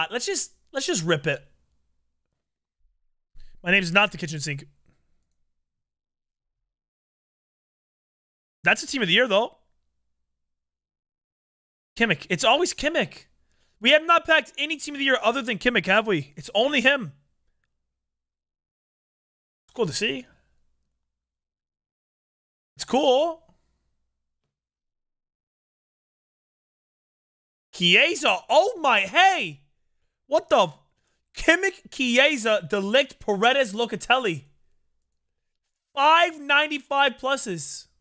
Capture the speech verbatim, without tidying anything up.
let's just let's just rip it. My name's not the kitchen sink. That's a team of the year, though. Kimmich. It's always Kimmich. We have not packed any team of the year other than Kimmich, have we? It's only him. It's cool to see. It's cool. Chiesa. Oh my, hey. What the? Kimmich, Chiesa, Delict, Paredes, Locatelli. five ninety-five pluses.